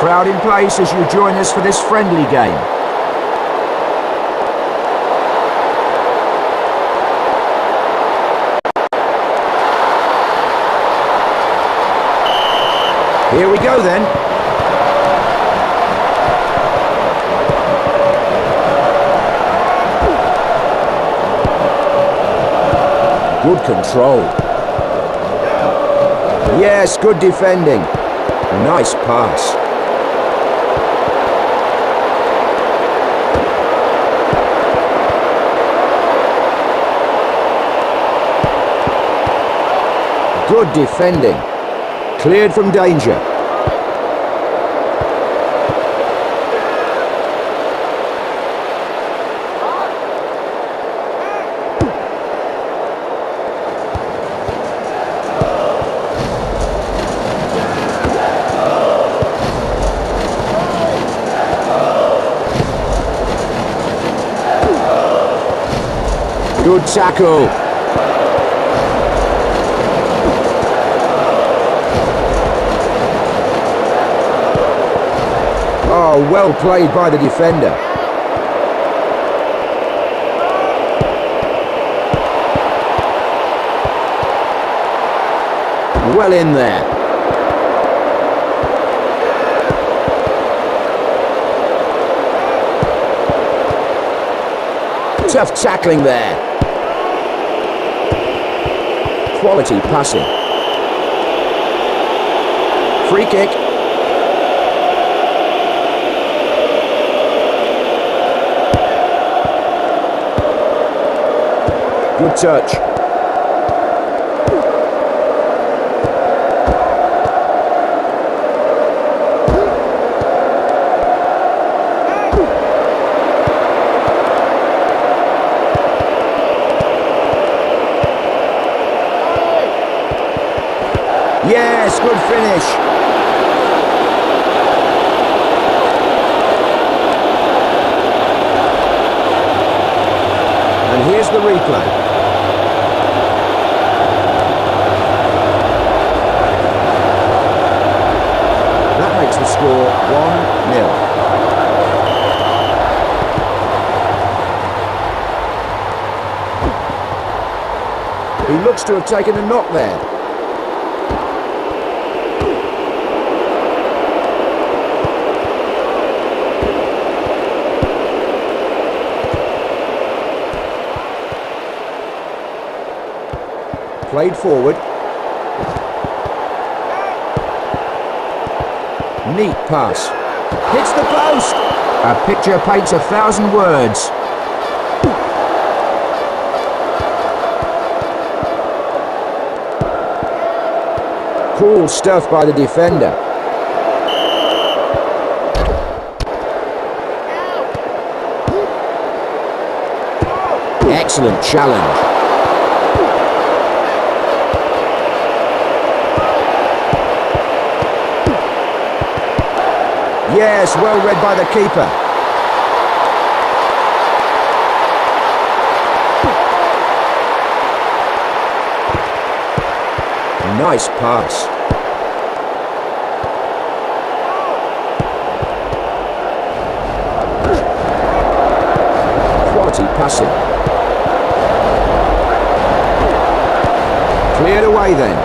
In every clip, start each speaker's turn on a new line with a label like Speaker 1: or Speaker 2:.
Speaker 1: Crowd in place as you join us for this friendly game. Here we go then. Good control. Yes, good defending. Nice pass. Good defending. Cleared from danger. Good tackle. Oh, well played by the defender. Well in there. Tough tackling there. Quality passing. Free kick. Good touch. Yes, good finish. And here's the replay. That makes the score 1-0. He looks to have taken a knock there. Played forward. Neat pass. Hits the post. A picture paints 1,000 words. Cool stuff by the defender. Excellent challenge. Yes, well read by the keeper. Nice pass. Quality passing. Cleared away then.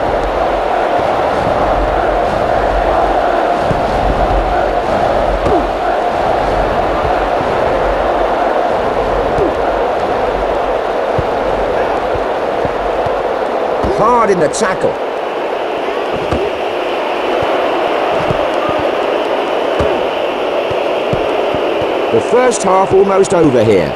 Speaker 1: Hard in the tackle. The first half almost over here.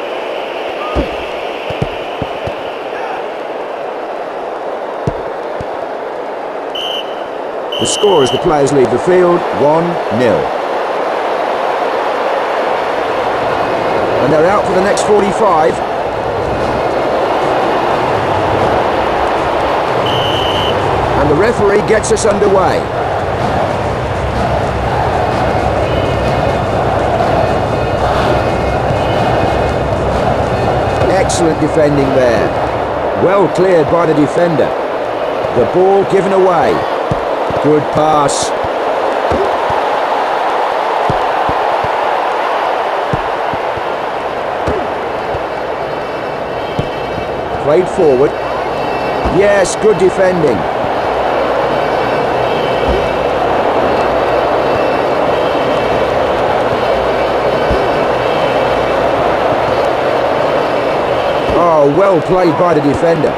Speaker 1: The score as the players leave the field, 1-0. And they're out for the next 45. And the referee gets us underway. Excellent defending there. Well cleared by the defender. The ball given away. Good pass. Played forward. Yes, good defending. Oh, well played by the defender.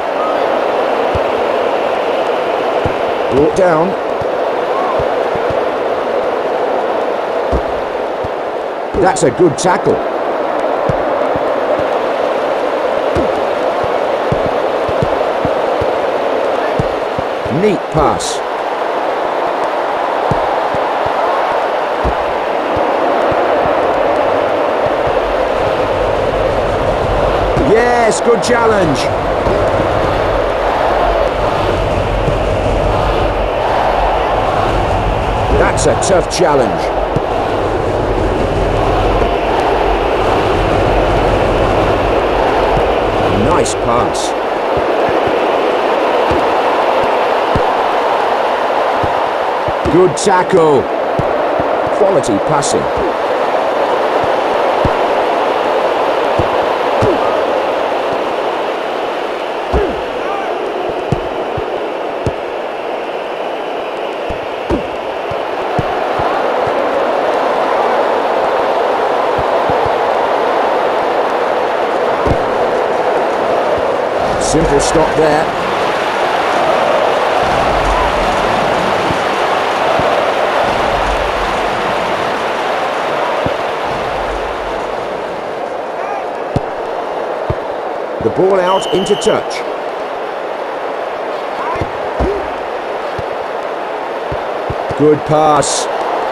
Speaker 1: Brought down. That's a good tackle. Neat pass. Yes, good challenge. That's a tough challenge. Nice pass. Good tackle. Quality passing. Simple stop there. The ball out into touch. Good pass.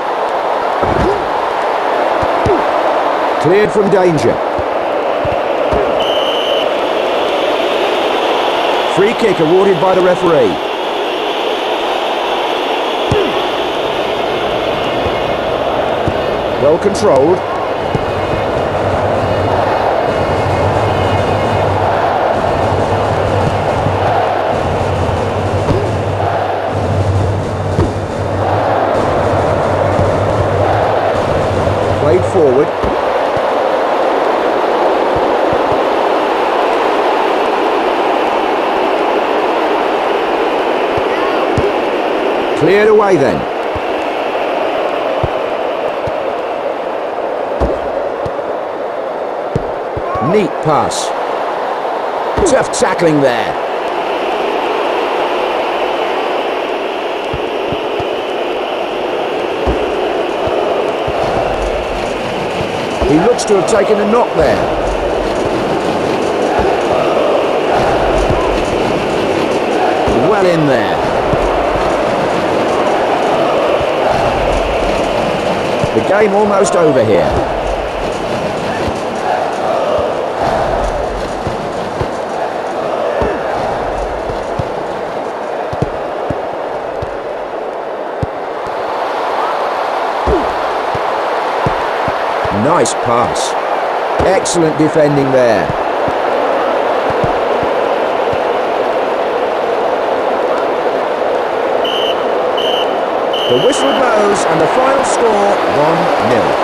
Speaker 1: Cleared from danger. Free kick awarded by the referee. Well controlled. Played forward. Cleared away then. Neat pass. Tough tackling there. He looks to have taken a knock there. Well in there. The game almost over here. Nice pass. Excellent defending there. The whistle blows and the final score 1-0.